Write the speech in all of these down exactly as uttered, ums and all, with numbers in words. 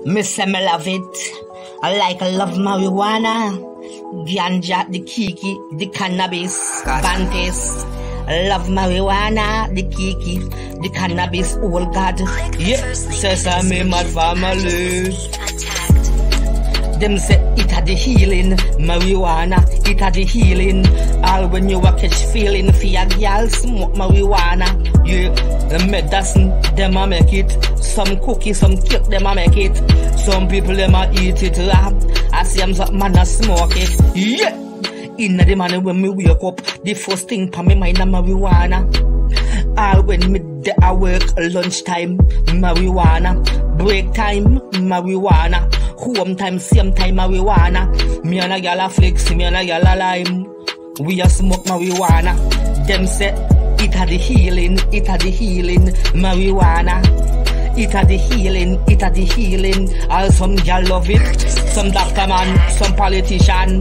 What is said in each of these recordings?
Me say me love it. I like I love marijuana, ganja, the kiki, the cannabis, panties. I love marijuana, the kiki, the cannabis, oh God. Yeah, sesame mad family. Them say it had the healing, marijuana, it had the healing. All when you a catch feeling for your girl smoke marijuana. Yeah, the medicine, them a make it. Some cookie, some cake, them a make it. Some people them a eat it raw. I see them some man a smoke it. Yeah, in the morning when me wake up, the first thing for me mind a marijuana. All when me dey a work, lunchtime, marijuana. Break time, marijuana. Home time, same time, marijuana. Me and a gal a flex, me and a gal a lime. We a smoke marijuana. Them say it had the healing, it had the healing, marijuana. It had the healing, it had the healing. All some gal love it, some doctor man, some politician.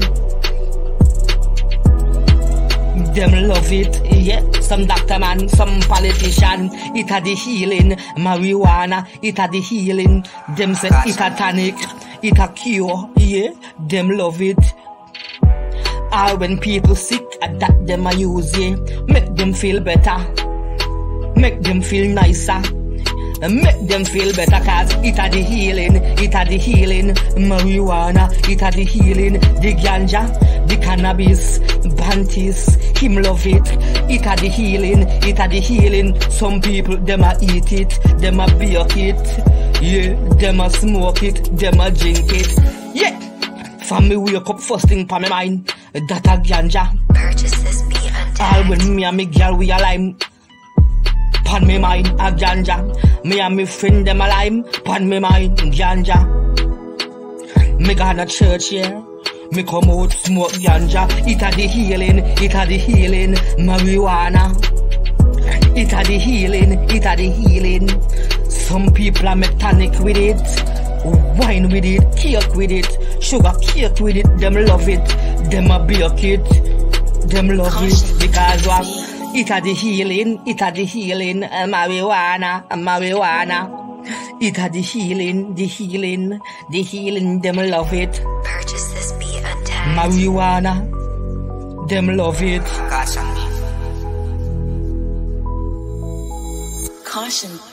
Them love it, yeah. Some doctor man, some politician. It had the healing, marijuana. It had the healing. Them say it a tonic, it a cure, yeah. Them love it. All when people sick, that them a use, yeah. Make them feel better, make them feel nicer, make them feel better. Cause it had the healing, it had the healing, marijuana. It had the healing, the ganja, the cannabis, bantis. Him love it. It had the healing, it had the healing. Some people them a eat it, them a bake it, yeah. Them a smoke it, them a drink it, yeah. From me wake up first thing for my mind, that a ganja. Purchase this beat untagged. All when me and me girl we a lime, pan me mind a ganja. Me and me friend them a lime, pan me mind ganja. Me gonna church, yeah. Me come out smoke ganja. It had the healing, it had the healing, marijuana. It had the healing, it had the healing. Some people are make tonic with it, wine with it, cake with it, sugar cake with it. Them love it, them a bake it, them love it. Because what? It had the healing, it had the healing, uh, marijuana, uh, marijuana. It had the healing, the healing, the healing. Them love it. Purchase this beat untagged. Marijuana, them love it. Caution.